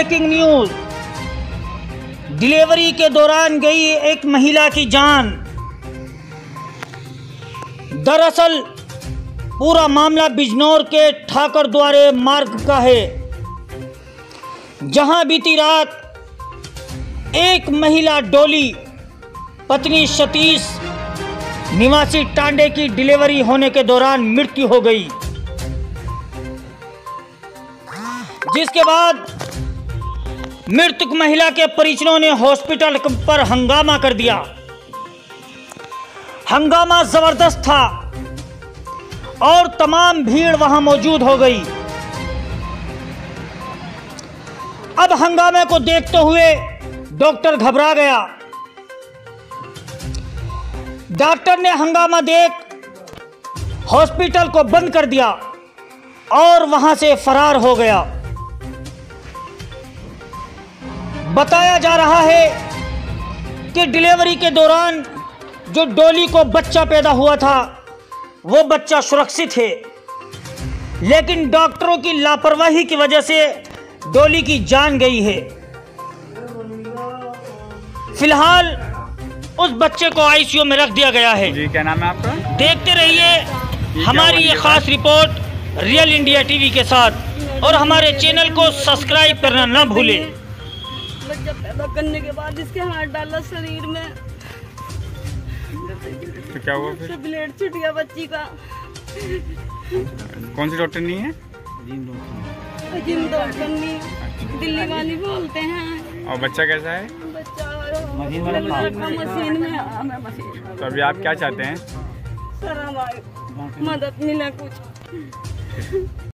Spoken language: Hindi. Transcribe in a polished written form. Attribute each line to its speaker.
Speaker 1: Breaking news. डिलीवरी के दौरान गई एक महिला की जान। दरअसल पूरा मामला बिजनौर के ठाकर द्वारे मार्ग का है, जहां बीती रात एक महिला डोली पत्नी सतीश निवासी टांडे की डिलीवरी होने के दौरान मृत्यु हो गई, जिसके बाद मृतक महिला के परिजनों ने हॉस्पिटल पर हंगामा कर दिया। हंगामा जबरदस्त था और तमाम भीड़ वहां मौजूद हो गई। अब हंगामे को देखते हुए डॉक्टर घबरा गया। डॉक्टर ने हंगामा देख हॉस्पिटल को बंद कर दिया और वहां से फरार हो गया। बताया जा रहा है कि डिलीवरी के दौरान जो डोली को बच्चा पैदा हुआ था वो बच्चा सुरक्षित है, लेकिन डॉक्टरों की लापरवाही की वजह से डोली की जान गई है। फिलहाल उस बच्चे को आईसीयू में रख दिया गया है।
Speaker 2: जी, क्या नाम है आपका?
Speaker 1: देखते रहिए हमारी ये खास रिपोर्ट रियल इंडिया टीवी के साथ, और हमारे चैनल को सब्सक्राइब करना ना भूलें।
Speaker 3: बच्चा पैदा करने के बाद इसके हाथ डाला शरीर में,
Speaker 2: तो क्या हुआ फिर?
Speaker 3: ब्लेड छूट गया बच्ची का।
Speaker 2: कौन सी डॉक्टर नहीं है?
Speaker 3: जिन डॉक्टरनी दिल्ली वाली बोलते हैं।
Speaker 2: और बच्चा कैसा है?
Speaker 3: बच्चा मशीन में।
Speaker 2: तो अभी आप क्या चाहते हैं?
Speaker 3: सर हमारी मदद मिले कुछ।